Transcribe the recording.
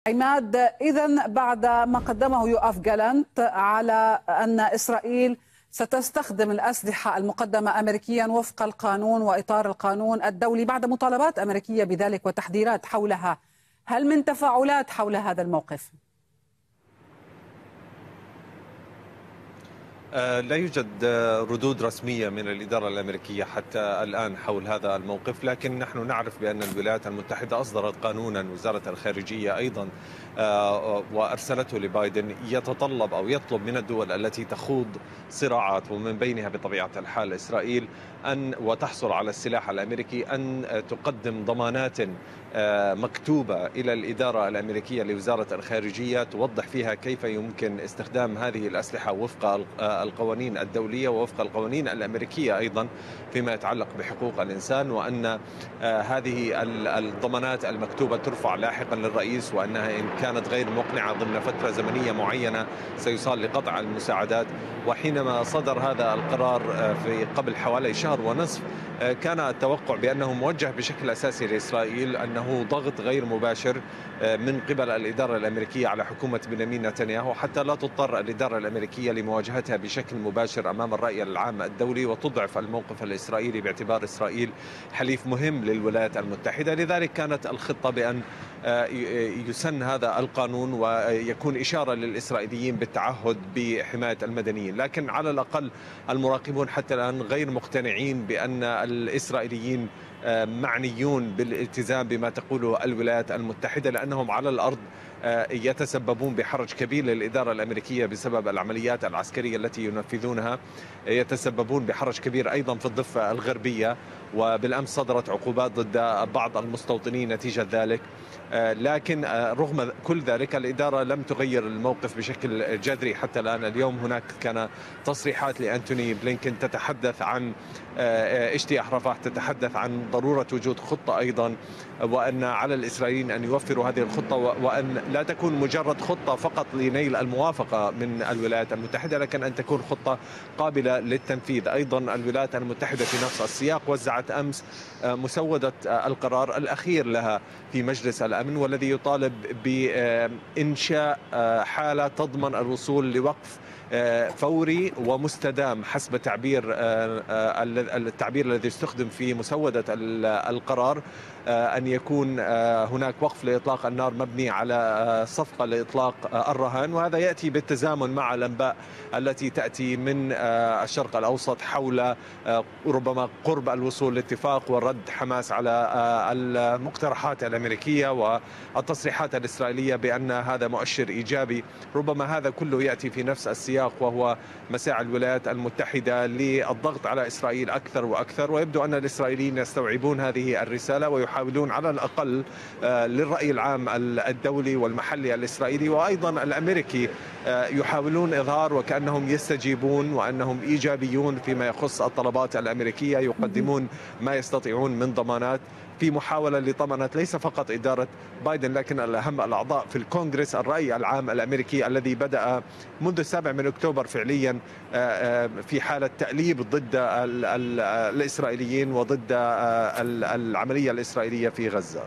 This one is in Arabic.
عماد، إذن بعد ما قدمه يوآف جالانت على أن إسرائيل ستستخدم الأسلحة المقدمة أمريكيا وفق القانون وإطار القانون الدولي، بعد مطالبات أمريكية بذلك وتحذيرات حولها، هل من تفاعلات حول هذا الموقف؟ لا يوجد ردود رسمية من الإدارة الأمريكية حتى الآن حول هذا الموقف، لكن نحن نعرف بأن الولايات المتحدة أصدرت قانونا، وزارة الخارجية أيضا وأرسلته لبايدن، يتطلب أو يطلب من الدول التي تخوض صراعات ومن بينها بطبيعة الحال إسرائيل وتحصل على السلاح الأمريكي أن تقدم ضمانات مكتوبة إلى الإدارة الأمريكية لوزارة الخارجية توضح فيها كيف يمكن استخدام هذه الأسلحة وفق القوانين الدولية ووفق القوانين الأمريكية أيضا فيما يتعلق بحقوق الإنسان، وأن هذه الضمانات المكتوبة ترفع لاحقا للرئيس، وأنها إن كانت غير مقنعة ضمن فترة زمنية معينة سيصال لقطع المساعدات. وحينما صدر هذا القرار في قبل حوالي شهر ونصف، كان التوقع بأنه موجه بشكل أساسي لإسرائيل، أنه ضغط غير مباشر من قبل الإدارة الأمريكية على حكومة بنيامين نتنياهو حتى لا تضطر الإدارة الأمريكية لمواجهتها بشكل مباشر أمام الرأي العام الدولي وتضعف الموقف الإسرائيلي، باعتبار إسرائيل حليف مهم للولايات المتحدة. لذلك كانت الخطة بأن يسن هذا القانون ويكون إشارة للإسرائيليين بالتعهد بحماية المدنيين، لكن على الأقل المراقبون حتى الآن غير مقتنعين بأن الإسرائيليين معنيون بالالتزام بما تقوله الولايات المتحدة، لأنهم على الأرض يتسببون بحرج كبير للإدارة الأمريكية بسبب العمليات العسكرية التي ينفذونها، يتسببون بحرج كبير أيضا في الضفة الغربية، وبالأمس صدرت عقوبات ضد بعض المستوطنين نتيجة ذلك. لكن رغم كل ذلك الإدارة لم تغير الموقف بشكل جذري حتى الآن. اليوم هناك كان تصريحات لأنتوني بلينكين تتحدث عن اجتياح رفح، تتحدث عن ضرورة وجود خطة أيضا، وأن على الإسرائيليين أن يوفروا هذه الخطة، وأن لا تكون مجرد خطة فقط لنيل الموافقة من الولايات المتحدة، لكن أن تكون خطة قابلة للتنفيذ. أيضا الولايات المتحدة في نفس السياق وزعت أمس مسودة القرار الأخير لها في مجلس الأمن، والذي يطالب بإنشاء حالة تضمن الوصول لوقف فوري ومستدام حسب التعبير الذي استخدم في مسودة القرار، أن يكون هناك وقف لإطلاق النار مبني على صفقة لإطلاق الرهان. وهذا يأتي بالتزامن مع الأنباء التي تأتي من الشرق الأوسط حول ربما قرب الوصول لاتفاق ورد حماس على المقترحات الأمريكية والتصريحات الإسرائيلية بأن هذا مؤشر إيجابي. ربما هذا كله يأتي في نفس السياق، وهو مساعي الولايات المتحدة للضغط على إسرائيل أكثر وأكثر، ويبدو أن الإسرائيليين يستوعبون هذه الرسالة ويحاولون على الأقل للرأي العام الدولي والمحلي الإسرائيلي وأيضا الأمريكي يحاولون إظهار وكأنهم يستجيبون وأنهم إيجابيون فيما يخص الطلبات الأمريكية، يقدمون ما يستطيعون من ضمانات في محاولة لطمأنة ليس فقط إدارة بايدن، لكن الأهم الأعضاء في الكونغرس، الرأي العام الأمريكي الذي بدأ منذ 7 أكتوبر فعليا في حالة تأليب ضد الإسرائيليين وضد العملية الإسرائيلية في غزة.